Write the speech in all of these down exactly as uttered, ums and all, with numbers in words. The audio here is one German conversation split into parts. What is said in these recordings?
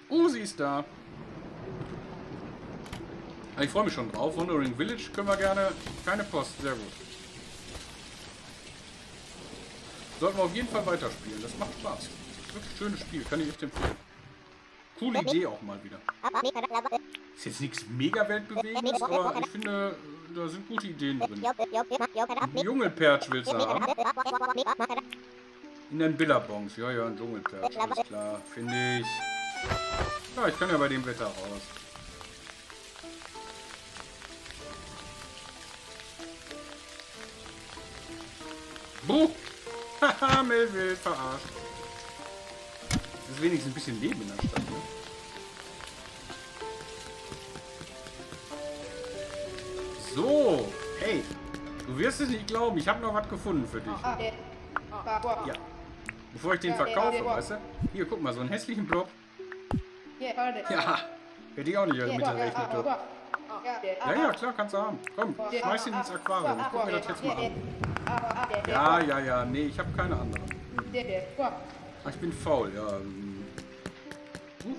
Oh, sie ist da. Ich freue mich schon drauf. Wandering Village können wir gerne. Keine Post, sehr gut. Sollten wir auf jeden Fall weiterspielen. Das macht Spaß. Wirklich schönes Spiel, kann ich echt empfehlen. Coole Idee auch mal wieder. Ist jetzt nichts mega weltbewegendes, aber ich finde, da sind gute Ideen drin. Dschungelperch willst du haben? In den Billabongs. Ja, ja, ein Dschungelperch. Alles klar, finde ich. Ja, ich kann ja bei dem Wetter raus. Buh! Haha, Melville, verarscht. Das ist wenigstens ein bisschen Leben in der Stadt. Ne? So, hey, du wirst es nicht glauben, ich habe noch was gefunden für dich. Ja, bevor ich den verkaufe, weißt du? Hier, guck mal, so einen hässlichen Blob. Ja, hätte ich auch nicht damit gerechnet. Du. Ja, ja, klar, kannst du haben. Komm, schmeiß ihn ins Aquarium. Ich guck mir das jetzt mal an. Ja, ja, ja, nee, ich habe keine andere. Ach, ich bin faul, ja. Huch.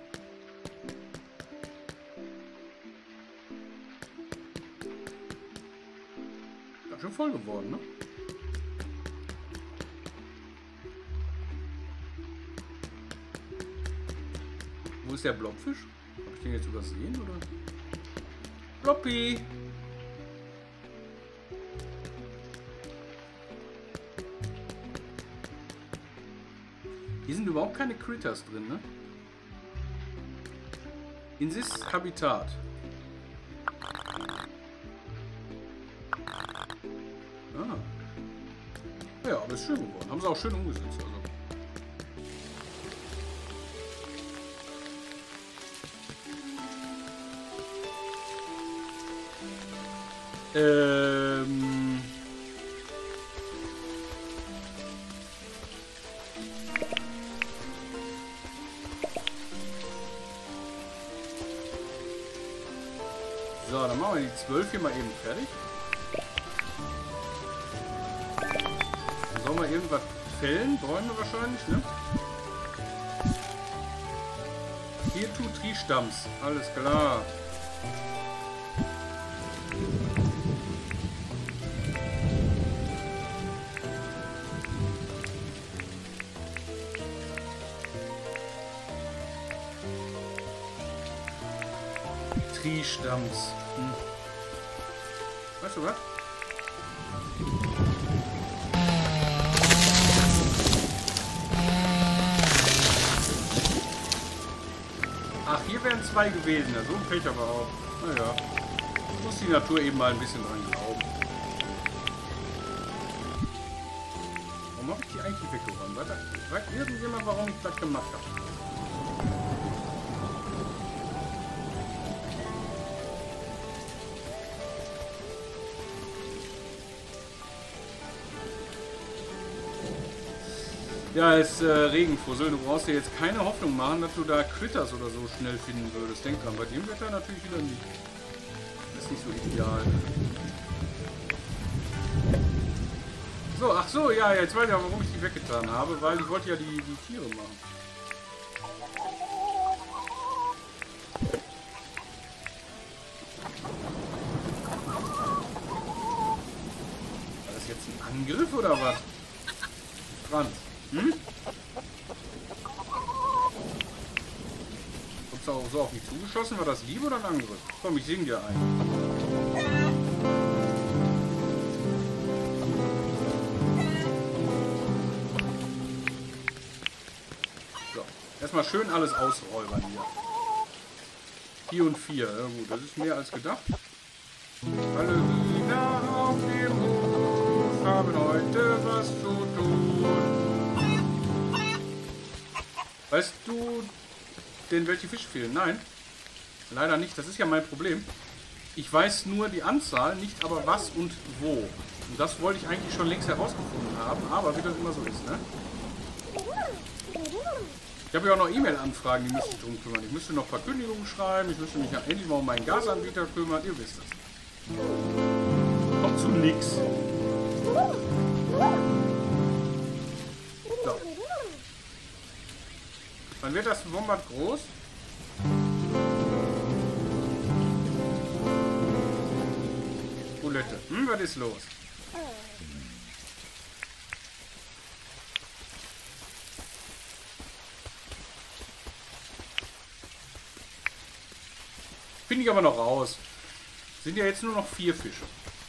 Ganz schön voll geworden, ne? Wo ist der Blobfisch? Habe ich den jetzt übersehen, oder? Bloppi! Hier sind überhaupt keine Critters drin, ne? In this Habitat. Ah. Ja, aber ist schön geworden. Haben sie auch schön umgesetzt. Also. Ähm... So, dann machen wir die zwölf hier mal eben fertig. Dann sollen wir irgendwas fällen, Bäume wahrscheinlich, ne? Hier tut Tree-Stamms, alles klar. Tree-Stamms. Hm. Weißt du was? Ach, hier wären zwei gewesen. Ja, so ein Pech aber auch. Naja. Muss die Natur eben mal ein bisschen dran glauben. Warum habe ich die eigentlich weggeräumt? Weiß irgendjemand, warum ich das gemacht habe? Ja, es ist äh, Regenfussel. Du brauchst dir jetzt keine Hoffnung machen, dass du da Critters oder so schnell finden würdest. Denk dran, bei dem Wetter natürlich wieder nicht. Das ist nicht so ideal. So, ach so, ja, jetzt weiß ich auch, warum ich die weggetan habe, weil ich wollte ja die, die Tiere machen. War das jetzt ein Angriff oder was? Franz. Hm? Kommst du auch so auf mich zugeschossen? War das Liebe oder ein Angriff? Komm, ich sing dir ein. So, erstmal schön alles ausräubern hier. Vier und vier, ja gut, das ist mehr als gedacht. Alle Hühner auf dem Hof haben heute was zu tun. Weißt du denn, welche Fische fehlen? Nein, leider nicht. Das ist ja mein Problem. Ich weiß nur die Anzahl, nicht aber was und wo. Und das wollte ich eigentlich schon längst herausgefunden haben, aber wie das immer so ist, ne? Ich habe ja auch noch E-Mail-Anfragen, die müsste ich drum kümmern. Ich müsste noch Verkündigungen schreiben, ich müsste mich ja endlich mal um meinen Gasanbieter kümmern, ihr wisst es. Kommt zu nix. So. Wann wird das Wombat groß? Bulette. Hm, was ist los? Bin ich aber noch raus. Sind ja jetzt nur noch vier Fische.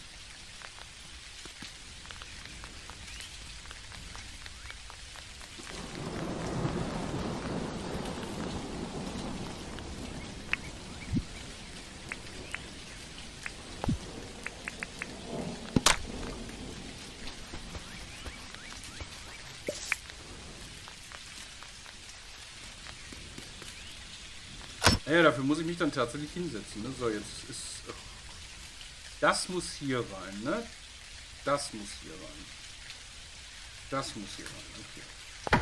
Ja, dafür muss ich mich dann tatsächlich hinsetzen. Ne? So, jetzt ist... Das muss hier rein, ne? Das muss hier rein. Das muss hier rein, okay.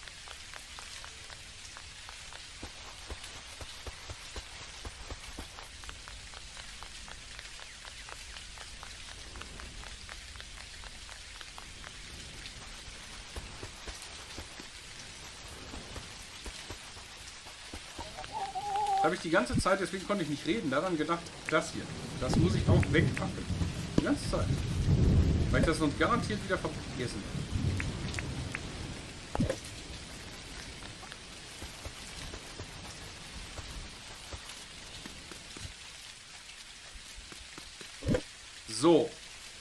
Habe ich die ganze Zeit, deswegen konnte ich nicht reden, daran gedacht, das hier, das muss ich auch wegpacken. Die ganze Zeit. Weil ich das sonst garantiert wieder vergessen habe. So.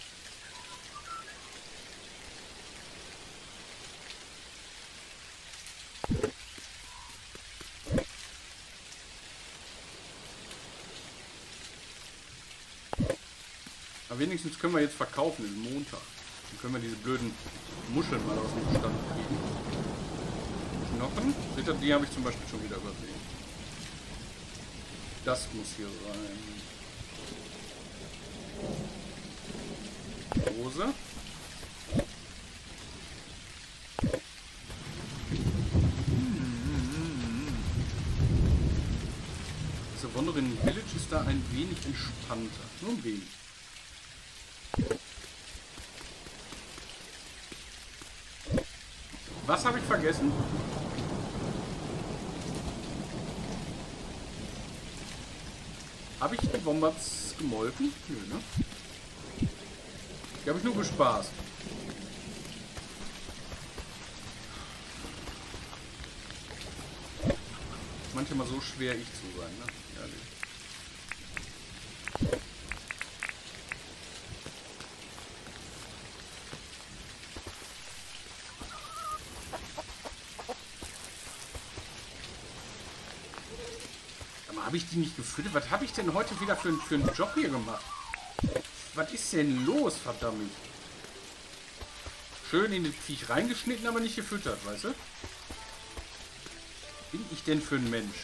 Aber wenigstens können wir jetzt verkaufen, den Montag. Dann können wir diese blöden Muscheln mal aus dem Bestand kriegen. Knochen, seht ihr, die habe ich zum Beispiel schon wieder übersehen. Das muss hier rein. Hose. The Wandering Village ist da ein wenig entspannter. Nur ein wenig. Was habe ich vergessen? Habe ich die Wombats gemolken? Nö, ne? Die habe ich nur bespaßt. Manchmal so schwer ich zu sein, ne? Ehrlich. Habe ich die nicht gefüttert? Was habe ich denn heute wieder für, für einen Job hier gemacht? Was ist denn los, verdammt? Schön in den Viech reingeschnitten, aber nicht gefüttert, weißt du? Bin ich denn für ein Mensch?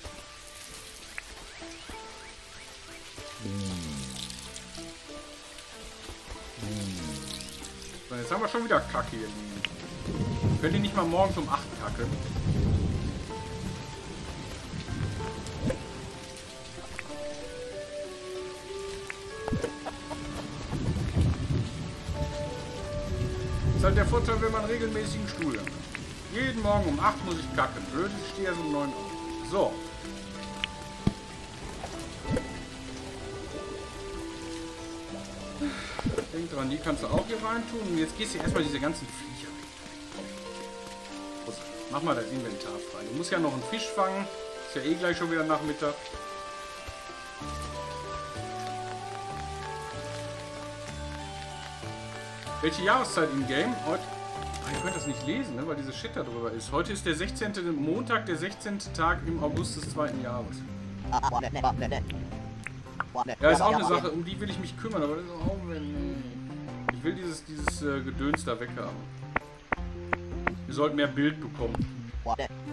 So, jetzt haben wir schon wieder Kacke hier liegen. Könnt ihr nicht mal morgens um acht kacken? Das ist halt der Vorteil, wenn man einen regelmäßigen Stuhl hat. Jeden Morgen um acht muss ich kacken. Blöd, ich stehe erst um neun auf. So. Denk dran, die kannst du auch hier rein tun. Und jetzt gehst du erstmal diese ganzen Viecher weg. Mach mal das Inventar frei. Du musst ja noch einen Fisch fangen. Ist ja eh gleich schon wieder Nachmittag. Welche Jahreszeit im Game? Heute. Ich könnte das nicht lesen, ne, weil diese Shit da drüber ist. Heute ist der sechzehnte. Montag, der sechzehnte Tag im August des zweiten Jahres. Ja, ist auch eine Sache, um die will ich mich kümmern, aber das ist auch wenn. Ich will dieses, dieses äh, Gedöns da weghaben. Wir sollten mehr Bild bekommen. Aber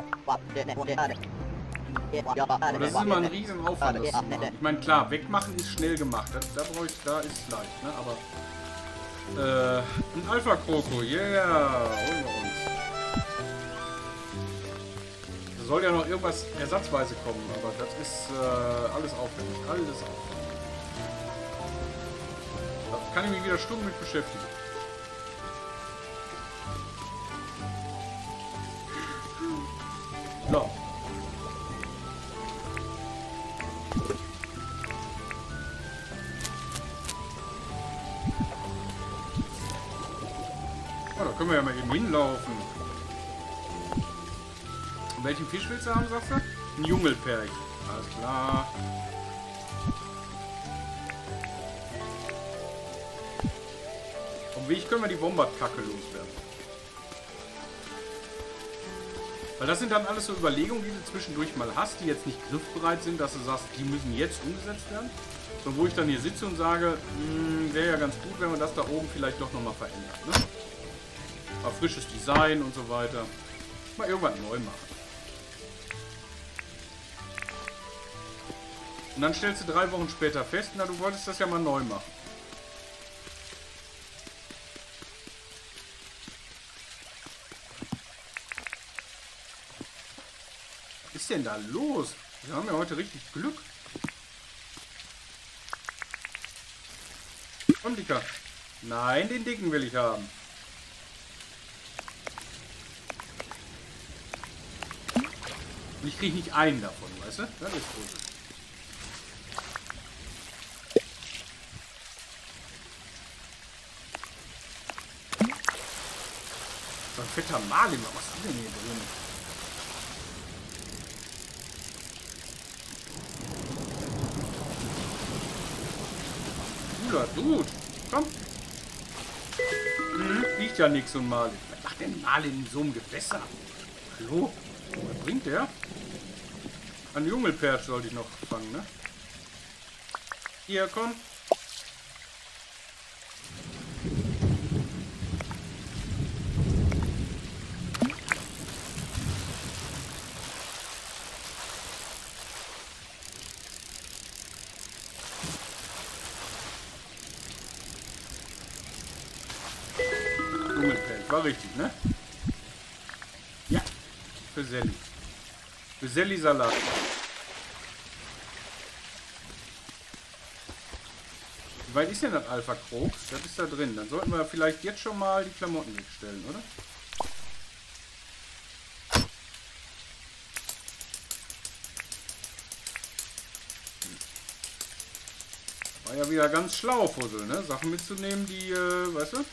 das ist immer ein riesen Aufwand, das zu machen. Ich meine, klar, wegmachen ist schnell gemacht. Da, da brauche ich, da ist es leicht, ne? Aber äh, ein Alpha-Kroko, yeah, holen wir uns. Da soll ja noch irgendwas ersatzweise kommen, aber das ist äh, alles aufwendig, alles aufwendig. Da kann ich mich wieder Stunden mit beschäftigen. So. Oh, da können wir ja mal eben hinlaufen. Und welchen Fisch willst du haben, sagst du? Ein Jungelperch. Alles klar. Auf Weg können wir die Wombat-Kacke loswerden. Weil das sind dann alles so Überlegungen, die du zwischendurch mal hast, die jetzt nicht griffbereit sind, dass du sagst, die müssen jetzt umgesetzt werden. Sondern wo ich dann hier sitze und sage, wäre ja ganz gut, wenn man das da oben vielleicht doch nochmal verändert. Ne? Mal frisches Design und so weiter. Mal irgendwas neu machen. Und dann stellst du drei Wochen später fest, na, du wolltest das ja mal neu machen. Was ist denn da los? Wir haben ja heute richtig Glück. Komm, Dicker. Nein, den dicken will ich haben. Und ich kriege nicht einen davon, weißt du? Das ist gut. So ein fetter Marlin, was ist denn hier drin? Cooler Dude. Komm. Hm, liegt ja nichts so ein Marlin. Was macht denn Marlin in so einem Gewässer? Hallo? Was bringt der? Ein Jungelperch sollte ich noch fangen, ne? Hier, komm. War richtig, ne? Ja. Für Selli. Für Selli Salat. Wie weit ist denn das Alpha Krog? Das ist da drin. Dann sollten wir vielleicht jetzt schon mal die Klamotten wegstellen, oder? War ja wieder ganz schlau, Fussel, ne? Sachen mitzunehmen, die, äh, weißt du?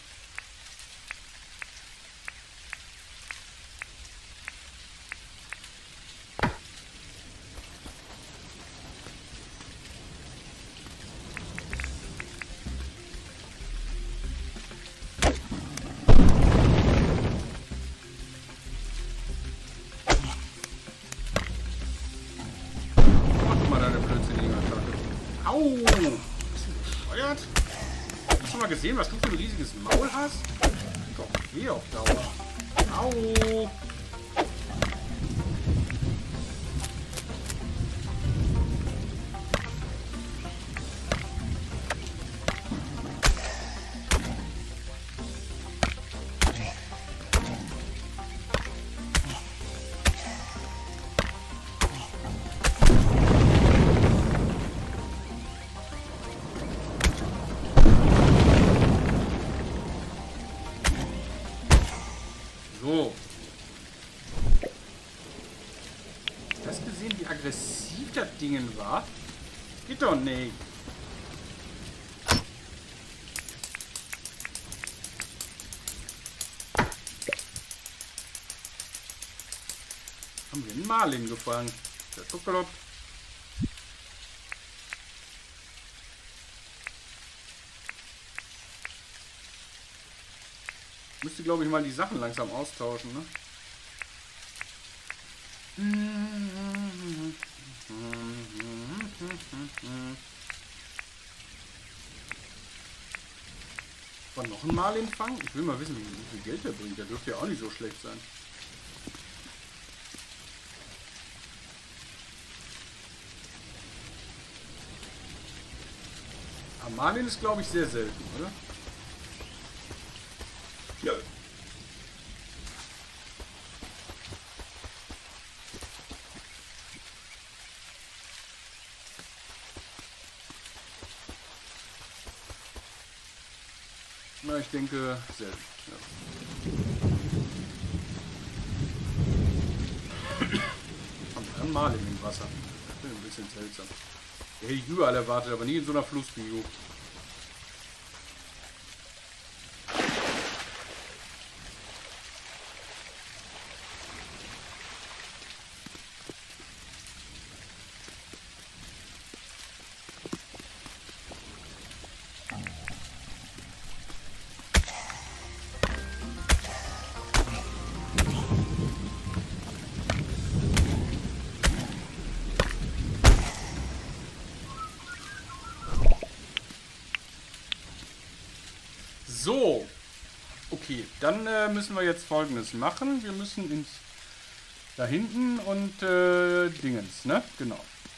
Gesehen, was du für ein riesiges Maul hast? Doch, geh auf Dauer. Au! So. Hast du gesehen, wie aggressiv das Ding war? Geht doch nicht. Haben wir einen Marlin gefangen. Der ist bekloppt. Müsste, glaube ich, mal die Sachen langsam austauschen, ne? War noch ein Marlin fangen? Ich will mal wissen, wie viel Geld der bringt. Der dürfte ja auch nicht so schlecht sein. Aber Marlin ist, glaube ich, sehr selten, oder? Ja. Na, ich denke, selten. Ja. Mal in dem Wasser. Das ist ein bisschen seltsam. Der hätte ich überall erwartet, aber nie in so einer Flussbio. So, okay, dann äh, müssen wir jetzt Folgendes machen. Wir müssen ins da hinten und äh, Dingens, ne? Genau.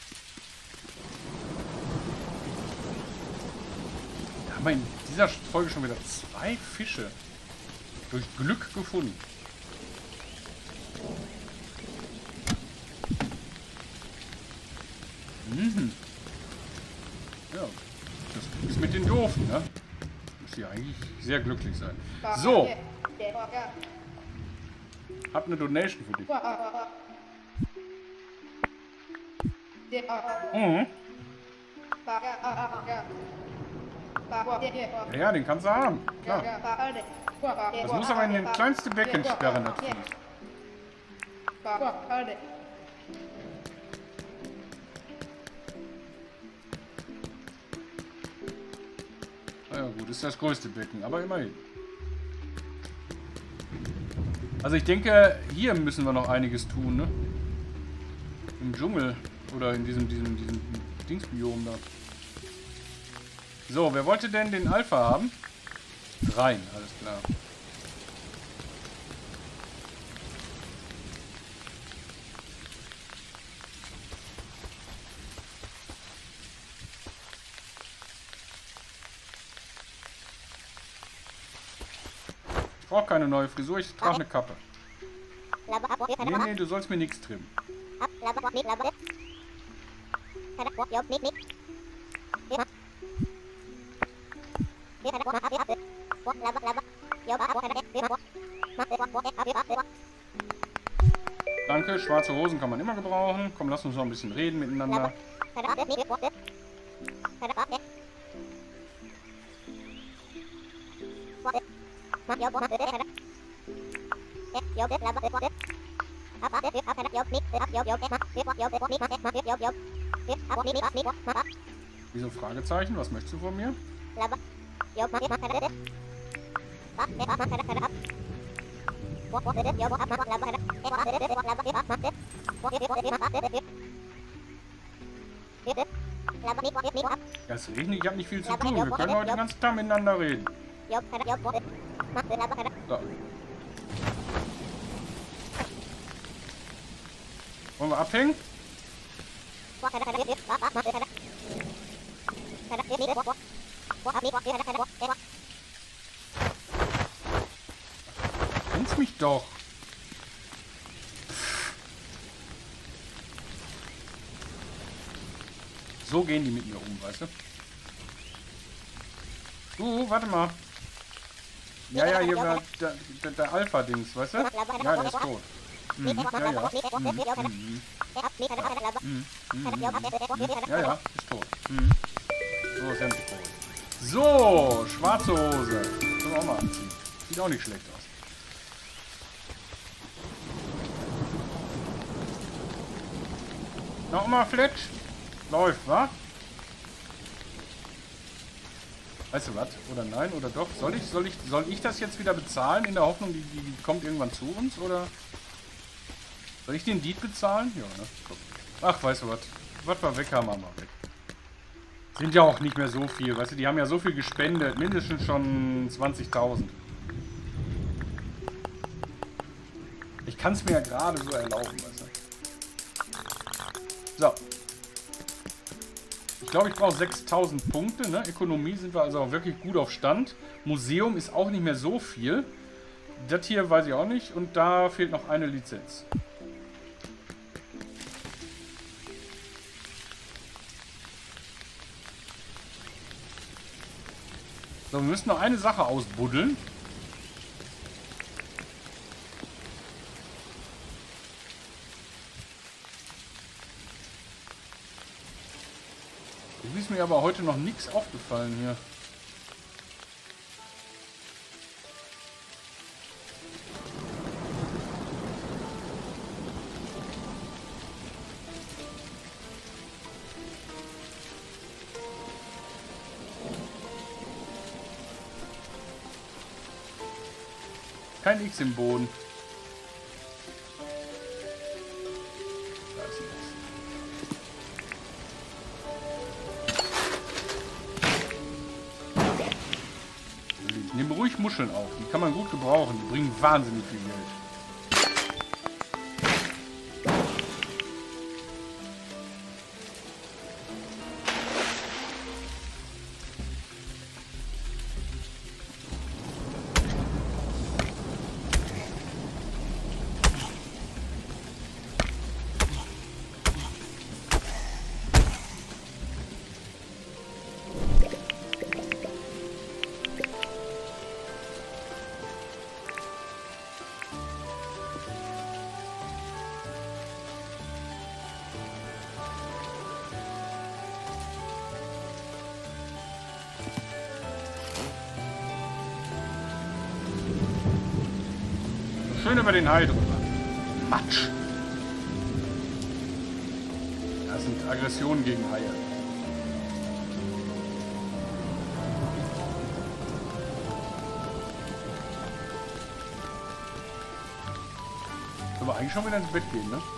Da haben wir in dieser Folge schon wieder zwei Fische durch Glück gefunden. Mhm. Ja, das ist mit den Doofen, ne? Hier eigentlich sehr glücklich sein. So. Hab eine Donation für dich. Mhm. Ja, ja, den kannst du haben. Klar. Das muss aber in den kleinste Becken sperren natürlich. Ja gut, ist das größte Becken, aber immerhin. Also ich denke, hier müssen wir noch einiges tun, ne? Im Dschungel oder in diesem, diesem, diesem Dingsbiom da. So, wer wollte denn den Alpha haben? Rein, alles klar. Ich brauche keine neue Frisur, ich trage eine Kappe. Nee, nee, du sollst mir nichts trimmen. Danke, schwarze Hosen kann man immer gebrauchen. Komm, lass uns noch ein bisschen reden miteinander. Wieso Fragezeichen? Was möchtest du von mir? Ja, es regnet, ich habe nicht viel zu tun. Wir können heute den ganzen Tag miteinander reden. So. Wollen wir abhängen? Kennst mich doch. So gehen die mit mir um, weißt du? Du, warte mal. Ja, ja, hier war der, der, der Alpha-Dings, weißt du? Ja, der ist tot. Mhm, ja, ja. Mhm, mhm. Mhm, mhm, ja, ja, ist tot. Mhm. So, ist endlich tot. So, schwarze Hose. Können wir auch mal anziehen. Sieht auch nicht schlecht aus. Nochmal Fletch. Läuft, wa? Weißt du was? Oder nein? Oder doch? Soll ich, soll ich, soll ich das jetzt wieder bezahlen in der Hoffnung, die, die kommt irgendwann zu uns? Oder soll ich den Diet bezahlen? Ja, ne? Ach, weißt du was? Was wir weg haben, haben wir weg. Sind ja auch nicht mehr so viel, weißt du? Die haben ja so viel gespendet. Mindestens schon zwanzigtausend. Ich kann es mir ja gerade so erlauben, weißt du? So. Ich glaube, ich brauche sechstausend Punkte. Ne? Ökonomie sind wir also auch wirklich gut auf Stand. Museum ist auch nicht mehr so viel. Das hier weiß ich auch nicht. Und da fehlt noch eine Lizenz. So, wir müssen noch eine Sache ausbuddeln. Irgendwie ist mir aber heute noch nichts aufgefallen hier. Kein X im Boden. Da ist ein X. Nimm ruhig Muscheln auf. Die kann man gut gebrauchen. Die bringen wahnsinnig viel Geld. Schön über den Hai drüber. Matsch. Das sind Aggressionen gegen Haie. Können wir eigentlich schon wieder ins Bett gehen, ne?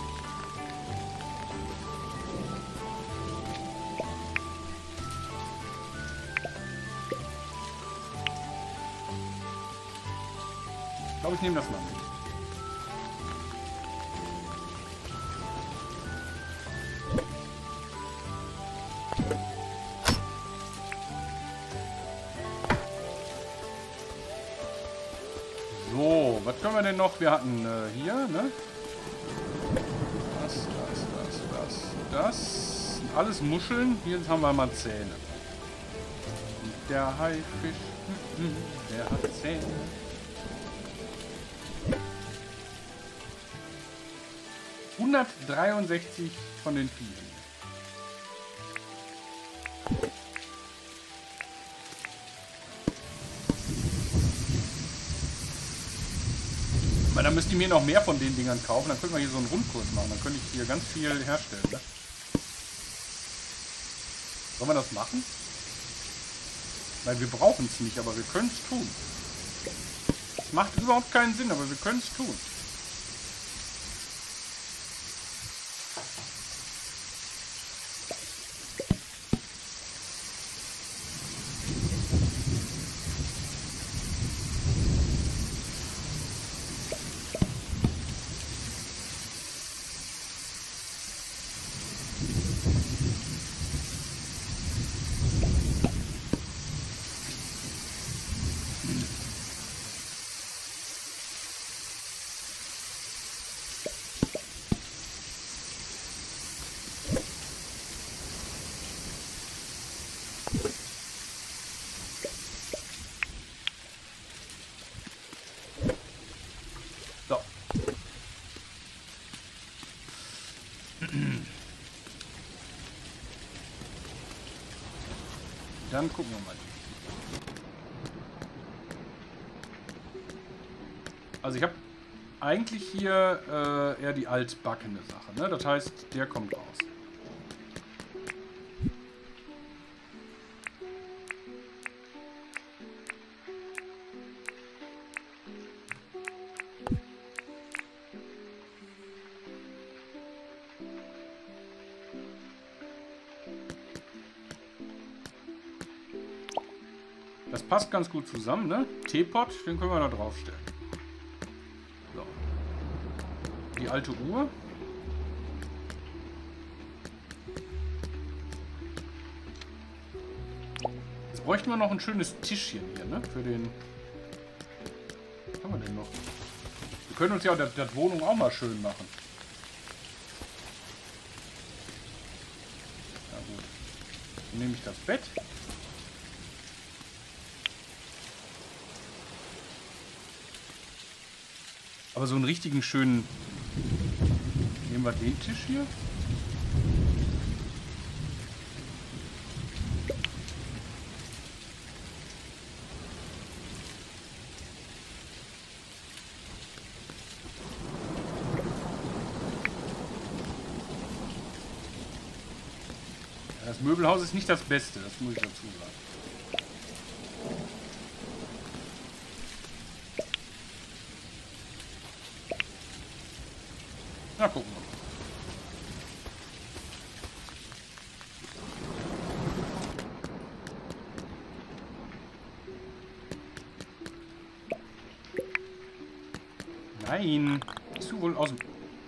Ich glaube, ich nehme das mal mit. So, was können wir denn noch? Wir hatten äh, hier, ne? Das, das, das, das, das. Sind alles Muscheln. Hier haben wir mal Zähne. Und der Haifisch, der hat Zähne. hundertdreiundsechzig von den Vieren. Aber dann müsst ihr mir noch mehr von den Dingern kaufen. Dann können wir hier so einen Rundkurs machen. Dann könnte ich hier ganz viel herstellen. Ne? Sollen wir das machen? Weil wir brauchen es nicht, aber wir können es tun. Es macht überhaupt keinen Sinn, aber wir können es tun. Dann gucken wir mal. Also ich habe eigentlich hier äh, eher die altbackene Sache. Ne? Das heißt, der kommt raus. Das passt ganz gut zusammen, ne? Teepot, den können wir da draufstellen. So. Die alte Uhr. Jetzt bräuchten wir noch ein schönes Tischchen hier, ne? Für den... Was haben wir denn noch? Wir können uns ja das, das Wohnung auch mal schön machen. Na gut. Dann nehme ich das Bett. Aber so einen richtigen schönen... Nehmen wir den Tisch hier. Das Möbelhaus ist nicht das Beste, das muss ich dazu sagen. Na, gucken wir mal. Nein. Bist du wohl aus dem...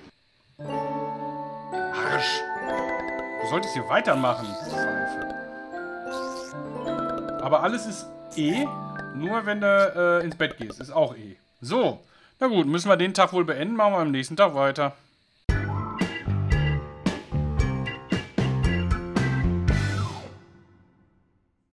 Arsch. Du solltest hier weitermachen. Pfeife. Aber alles ist E. Nur wenn du äh, ins Bett gehst. Ist auch E. So. Na gut, müssen wir den Tag wohl beenden. Machen wir am nächsten Tag weiter.